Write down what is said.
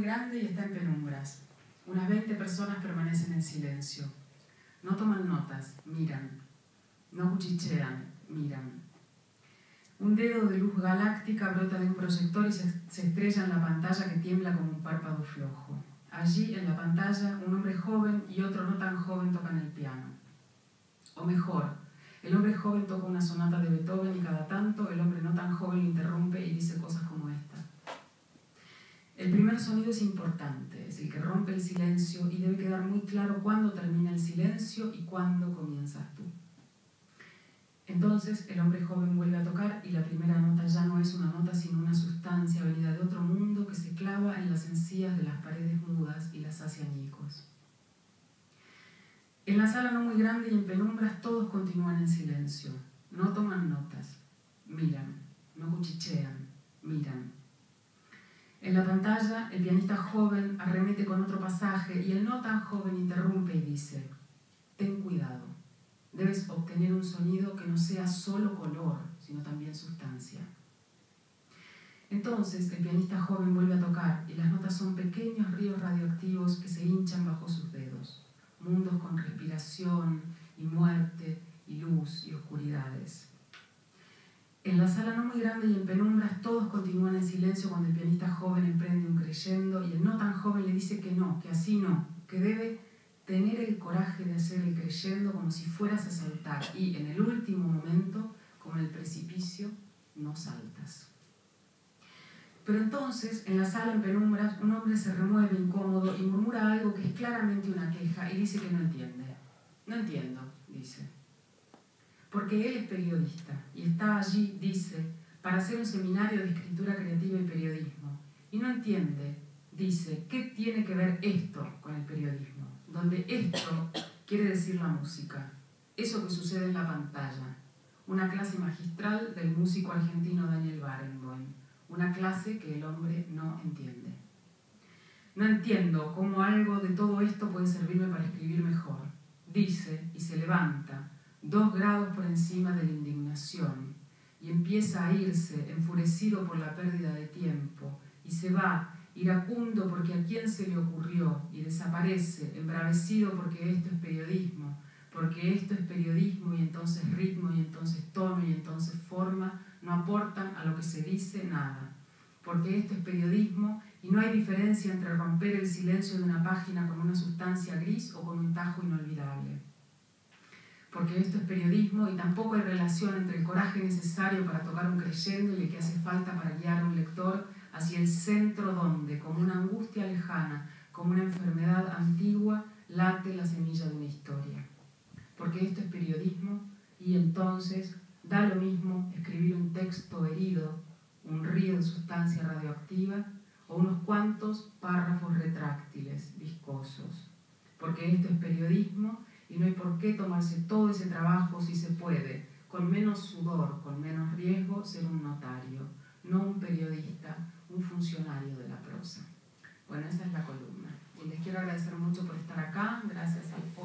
grande y está en penumbras. Unas 20 personas permanecen en silencio. No toman notas, miran. No cuchichean, miran. Un dedo de luz galáctica brota de un proyector y se estrella en la pantalla que tiembla como un párpado flojo. Allí, en la pantalla, un hombre joven y otro no tan joven tocan el piano. O mejor, el hombre joven toca una sonata de Beethoven y cada tanto el hombre no tan joven lo interrumpe y dice cosas como esta. El primer sonido es importante, es el que rompe el silencio y debe quedar muy claro cuándo termina el silencio y cuándo comienzas tú. Entonces el hombre joven vuelve a tocar y la primera nota ya no es una nota sino una sustancia venida de otro mundo que se clava en las encías de las paredes mudas y las hace añicos. En la sala no muy grande y en penumbras todos continúan en silencio, no toman notas, miran, no cuchichean, miran. En la pantalla el pianista joven arremete con otro pasaje y el no tan joven interrumpe y dice: ten cuidado. Debes obtener un sonido que no sea solo color, sino también sustancia. Entonces el pianista joven vuelve a tocar y las notas son pequeños ríos radioactivos que se hinchan bajo sus dedos, mundos con respiración y muerte y luz y oscuridades. En la sala no muy grande y en penumbras todos continúan en silencio cuando el pianista joven emprende un crescendo y el no tan joven le dice que no, que así no, que debe tener el coraje de hacer el crescendo como si fueras a saltar y en el último momento, como en el precipicio, no saltas. Pero entonces, en la sala en penumbras, un hombre se remueve incómodo y murmura algo que es claramente una queja y dice que no entiende. No entiendo, dice. Porque él es periodista y está allí, dice, para hacer un seminario de escritura creativa y periodismo. Y no entiende, dice, ¿qué tiene que ver esto con el periodismo? Donde esto quiere decir la música, eso que sucede en la pantalla. Una clase magistral del músico argentino Daniel Barenboim, una clase que el hombre no entiende. No entiendo cómo algo de todo esto puede servirme para escribir mejor, dice y se levanta, 2 grados por encima de la indignación, y empieza a irse, enfurecido por la pérdida de tiempo, y se va, iracundo porque a quién se le ocurrió, y desaparece, embravecido porque esto es periodismo y entonces ritmo, y entonces tono, y entonces forma, no aportan a lo que se dice nada. Porque esto es periodismo y no hay diferencia entre romper el silencio de una página con una sustancia gris o con un tajo inolvidable. Porque esto es periodismo y tampoco hay relación entre el coraje necesario para tocar un crescendo y el que hace falta para guiar a un lector hacia el centro donde, como una angustia lejana, como una enfermedad antigua, late la semilla de una historia. Porque esto es periodismo y entonces da lo mismo escribir un texto herido, un río de sustancia radioactiva o unos cuantos párrafos retráctiles, viscosos. Porque esto es periodismo y no hay por qué tomarse todo ese trabajo si se puede, con menos sudor, con menos riesgo, ser un notario, no un periodista, un funcionario de la prosa. Bueno, esa es la columna. Y les quiero agradecer mucho por estar acá. Gracias a